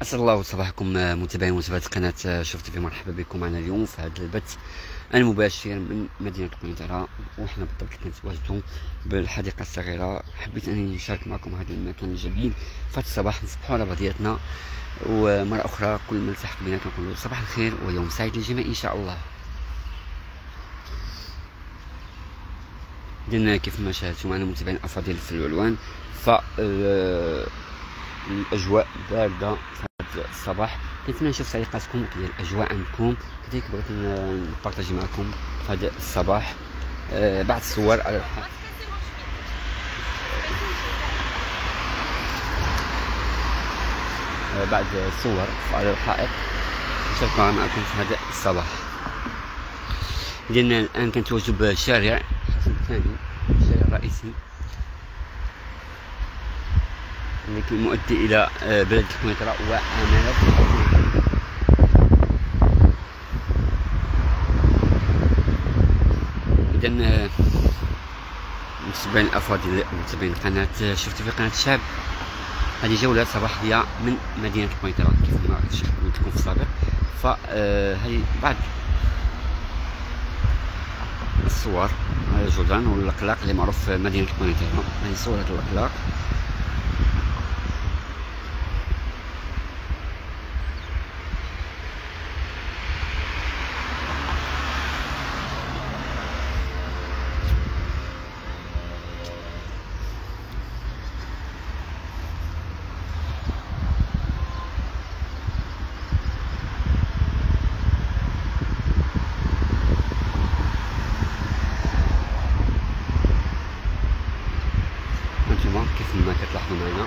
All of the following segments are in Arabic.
أسعد الله صباحكم متابعين ومتابعات قناة شوف تيفي. مرحبا بكم معنا اليوم في هذا البث المباشر من مدينة قنيطرة، وحنا بالضبط كنتواجدوا بالحديقة الصغيرة. حبيت أني نشارك معكم هذا المكان الجميل في هذا الصباح، نصبحوا على بعضياتنا، ومرة أخرى كل من التحق بيناتنا نقولوا صباح الخير ويوم سعيد للجميع إن شاء الله. إذن كيف ما شاهدتم معنا المتابعين الأفاضل في العنوان، الأجواء باردة في هذا الصباح. كنتمنى نشوف تعليقاتكم ديال الأجواء عندكم، كذلك بغيت نبارطاجي معكم هذا الصباح بعض الصور على الحائط، بعض الصور على الحائط نشاركها معكم في هذا الصباح. لأن الآن كنتواجد بشارع حسن الثاني، الشارع الرئيسي التي مؤدي إلى بلد قنيطرة وعمالة. إذن متابعين الأفاضل متابعين قناة شفت في قناة الشعب، هذه جولة صباحية من مدينة قنيطرة كيف ما قلت لكم في السابق. فهذه بعض الصور على الجدران والأقلاق اللي معروف في مدينة قنيطرة. هذه صورة الأقلاق. كيف ما كتلاحظوا معنا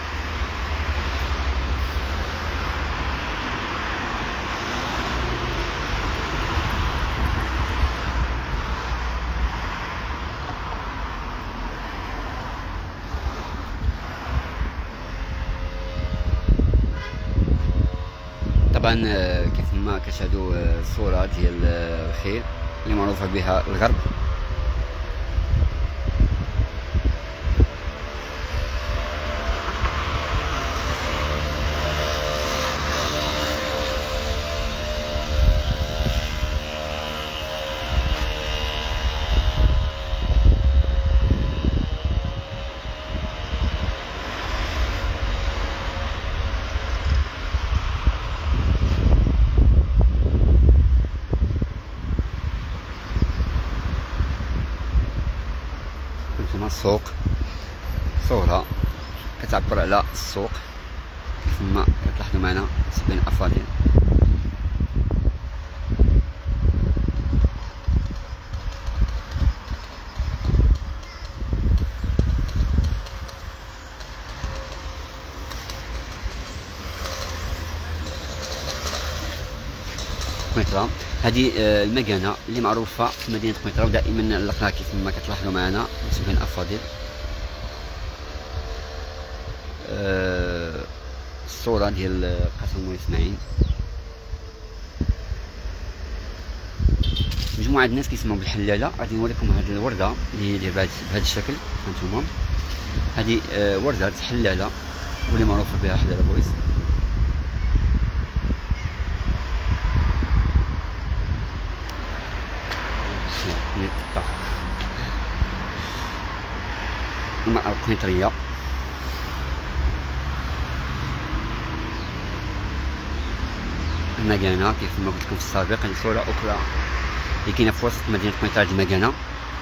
طبعا كيف ما كتشاهدوا الصورة ديال الخيل اللي معروفة بها الغرب. هنا السوق، صورة كتعبر على السوق كيف ما كتلاحظوا معنا متابعين الأفاضل. قنيطرة هذه المكانة اللي معروفة في مدينة قنيطرة، ودائما نلقاها كيف ما كتلاحظوا معنا متابعين الأفاضل. الصورة ديال قصر مولاي اسماعيل، مجموعة الناس كيسمعوا بالحلالة. غادي نوريكم هذه الوردة اللي بهذا الشكل. هانتوما هذه وردة حلالة واللي معروفة بها حلالة بويس. المرأة القنيطرية المكانة كيف ما قلت لكم في السابق. هذه صورة أخرى اللي كاينة في وسط مدينة قنيطرة. هذه المكانة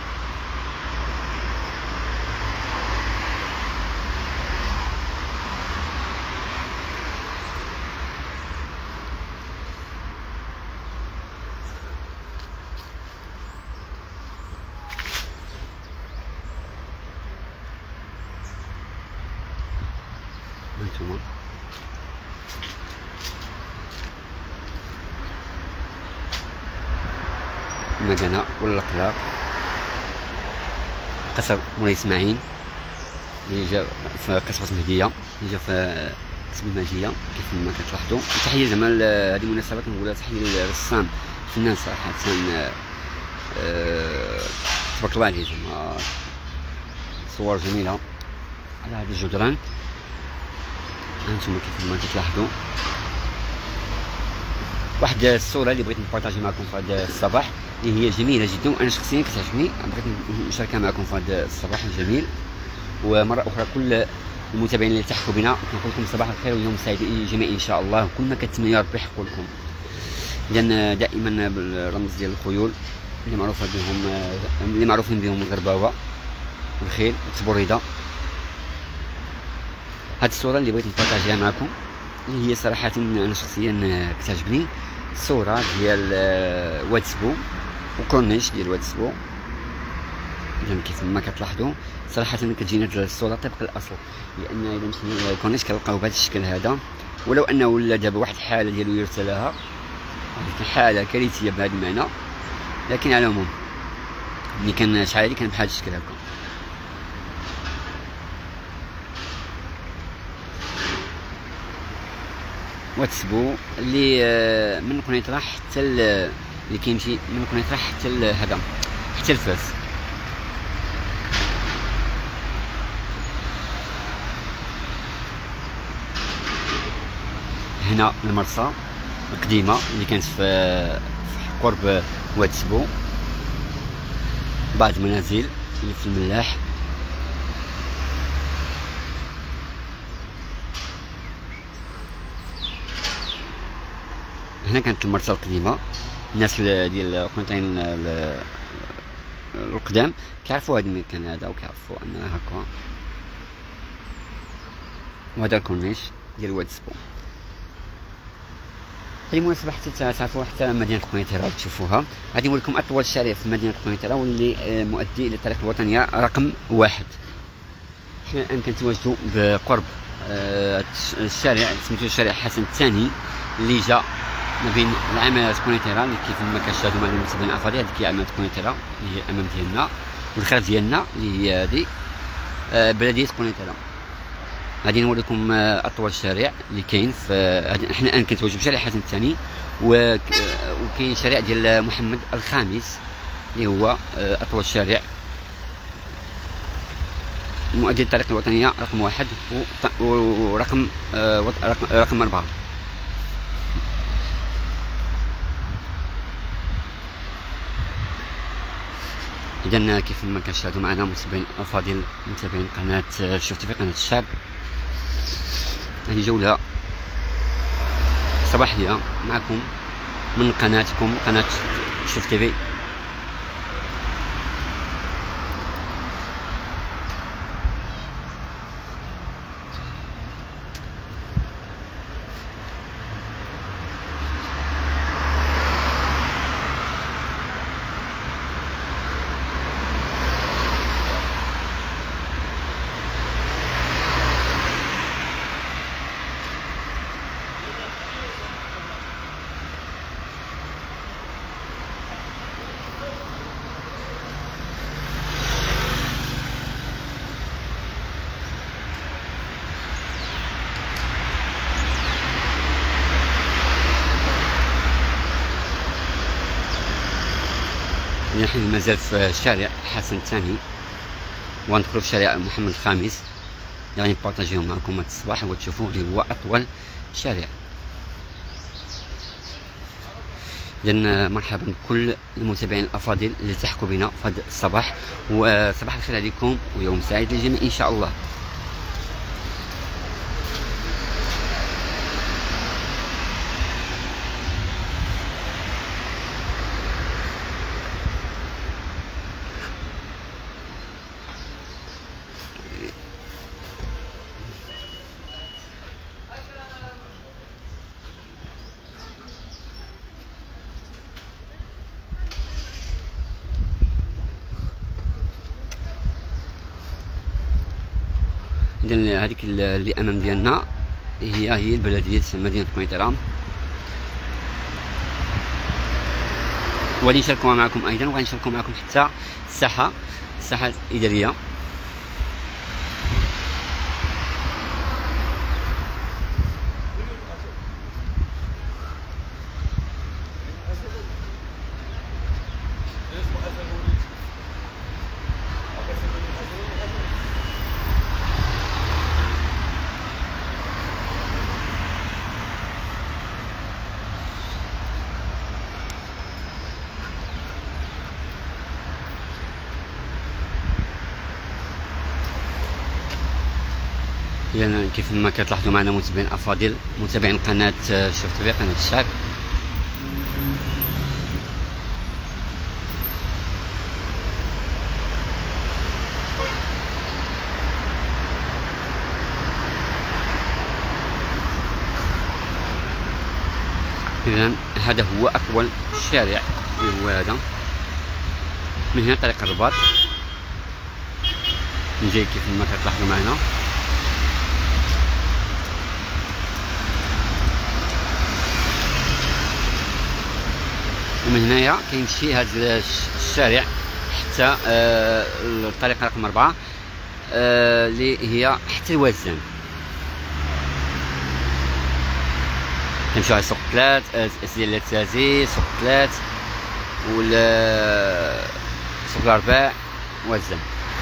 هانتوما المكانة والأقلاق. قصر مولاي اسماعيل اللي جا في قصبة مهدية، اللي جا في قصبة المهدية كيف ما كتلاحظوا. تحية زعما هذه المناسبة كنقولها تحية للرسام الفنان صراحة، تبارك الله عليه. زعما صور جميلة على هذه الجدران. هانتوما كيف ما كتلاحظوا واحد الصوره اللي بغيت نبارطاجي معكم في هذا الصباح، اللي هي جميله جدا وانا شخصيا كتعجبني، بغيت نشاركها معكم في هذا الصباح الجميل. ومره اخرى كل المتابعين اللي تحكوا بنا كنقول لكم صباح الخير ويوم سعيد للجميع ان شاء الله، وكل ما كتمنوا يا ربي يحقق لكم، لان دائما بالرمز ديال الخيول اللي معروفين بهم الغرباوه والخيل والتبريده. هاد الصوره اللي بغيت نبارطاجيها معكم اللي هي صراحه انا شخصيا كتعجبني، الصوره ديال واد سبو وكورنيش ديال واد سبو. اذا كيف ما كتلاحظوا صراحه كتجينا هاد الصوره طبق الاصل، لان اذا مشينا للكورنيش كنلقاو بهذا الشكل هذا، ولو انه ولا دابا واحد الحاله ديالو يرسلها حاله كارثيه بهذا المعنى، لكن على العموم ملي كان شحال هادي كان بحال هاد الشكل هكا. واتسبو اللي من قنيطره حتى اللي كيمشي من قنيطره حتى هذا حتى الفاس. هنا المرسى القديمه اللي كانت في قرب واتسبو، بعض المنازل اللي في الملاح. هنا كانت المرسى القديمه، الناس ديال القنيطرين القدام كيعرفوا هذا المكان هذا وكيعرفوا ان هكا. وهذا الكورنيش ديال واد سبو. هذه مناسبة حتى تعرفوا حتى مدينة قنيطرة تشوفوها. غادي نقول لكم أطول شارع في مدينة قنيطرة واللي مؤدي إلى الطريق الوطنية رقم 1. حنا الآن كنتواجدوا بقرب الشارع سميتو الشارع حسن الثاني اللي جا ما بين العمارات قنيطرة، اللي كيف ما كنشاهدوا معنا المتابعين الأفاضل. هذيك هي عمارة قنيطرة اللي هي الأمام ديالنا، والخلف ديالنا اللي هي هذه بلدية قنيطرة. غادي نوري لكم اطول شارع اللي كاين في حنا الان كنتواجدوا في شارع حسن الثاني، وكاين شارع ديال محمد الخامس اللي هو اطول شارع مؤدي الطريق الوطنيه رقم 1 ورقم رقم 4. اذا كيف ما كنشاهدوا معنا متابعين افاضل متابعين قناه شفت في قناه الشعب، هذه جوله صباحيه معكم من قناتكم قناه شفت تيفي. نحن مازال في شارع حسن الثاني وندخلوا في شارع محمد الخامس، يعني نبارطاجيهم معكم هذا الصباح وتشوفوا اللي هو اطول شارع. اذا مرحبا بكل المتابعين الافاضل اللي تحكوا بنا في هذا الصباح، وصباح الخير عليكم ويوم سعيد للجميع ان شاء الله. اذا هذيك اللي امام ديالنا هي البلديه مدينه قنيطره، وغادي نشاركوها معكم ايضا، وغادي نشاركو معكم حتى الساحه الاداريه. إذا كيف ما كتلاحظوا معنا متابعين افاضل، متابعين قناه شوف تي في، قناه الشعب. إذا هذا هو أطول شارع اللي هو هذا، من هنا طريق الرباط، من جاي كيف ما كتلاحظوا معنا. ومن هنايا كيمشي هذا الشارع حتى الطريقة رقم 4 اللي هي حتى الوزان. كنمشيو على سوق 3 ديال التازي، سوق 3 ولا سوق الأرباع وزان.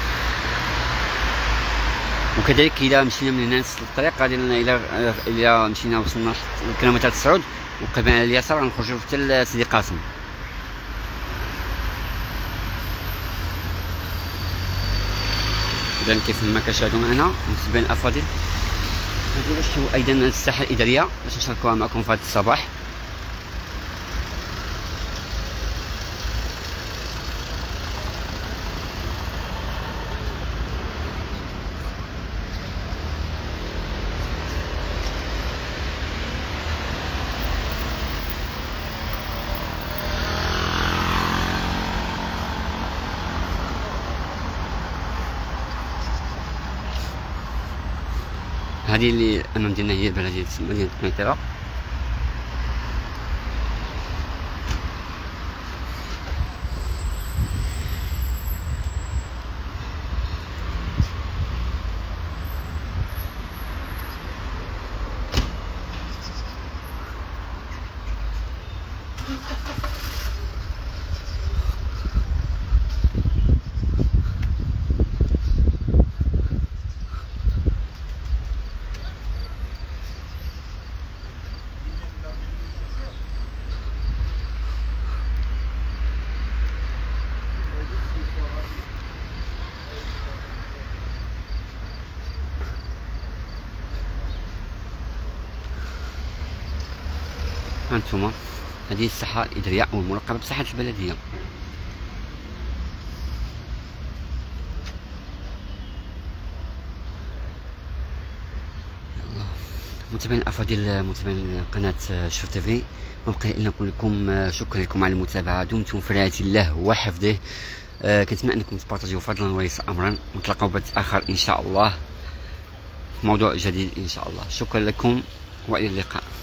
وكذلك إذا مشينا من هنا نفس الطريق غادي إلى مشينا وصلنا لكيلومتر 9 وقبل على اليسار غنخرجو حتى لسيدي قاسم. إذا كيف ما كتشاهدوا معنا متابعين الأفاضل، هذه أيضا الساحة الإدارية باش نشاركوها معكم في هذا الصباح. هذه اللي امام ديالنا هي البلديه مدينه قنيطره. هانتوما هذه الساحة الإدارية أو الملقبة بساحة البلدية. متابعين الأفاضل، متابعين قناة شوف تي في، ما بقى إلا نقول لكم شكرا لكم على المتابعة. دمتم في رعاية الله وحفظه. كنتمنى أنكم تبارطاجيو فضلا وليس أمرا، ونتلاقاو بث آخر إن شاء الله في موضوع جديد إن شاء الله. شكرا لكم وإلى اللقاء.